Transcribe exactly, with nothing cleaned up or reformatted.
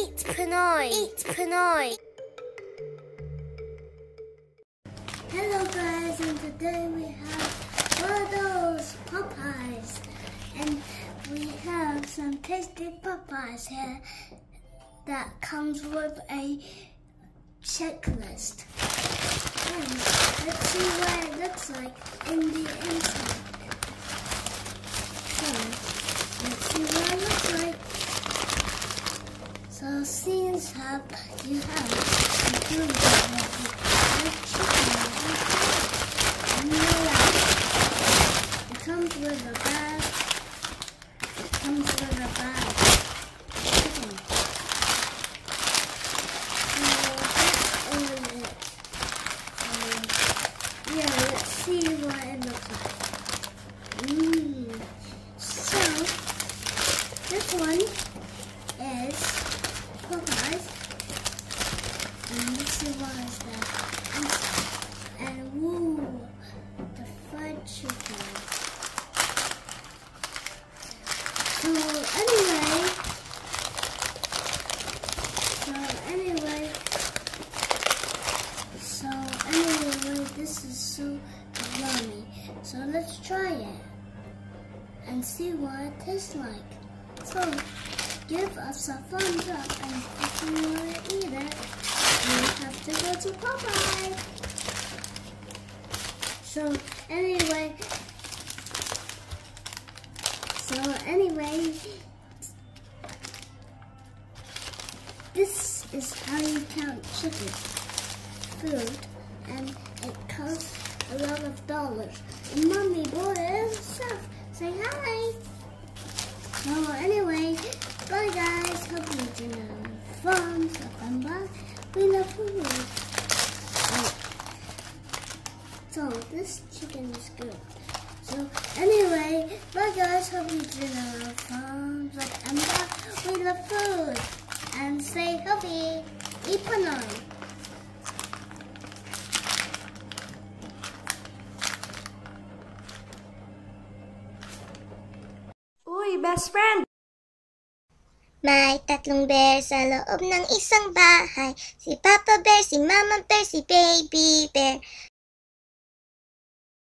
Eat Pinoy. Eat Pinoy. Hello guys, and today we have one of those Popeyes, and we have some tasty Popeyes here that comes with a checklist. And let's see what it looks like in the inside. So let's see what it looks like. So scenes have you have included chicken. It comes with a bag. It comes with a bag. Chicken. So that's all it is. Um, yeah, let's see what it looks like. Mmm. So this one is Popeyes. And let's see what is that. And woo, the fried chicken. So anyway, so anyway, so anyway, this is so yummy. So let's try it and see what it tastes like. So give us a thumbs up, and if you want to eat it, you have to go to Popeye. So anyway, so anyway, this is how you count chicken food, and it costs a lot of dollars. And Mommy bought it herself. Say hi. So anyway, bye guys. Hope you enjoyed fun. So come back. We love food. So this chicken is good. So anyway, bye guys. Hope you enjoyed fun. So come back. We love food. And stay healthy. Eat Pinoy. Uy, best friend! May tatlong bear sa loob ng isang bahay. Si Papa Bear, si Mama Bear, si Baby Bear.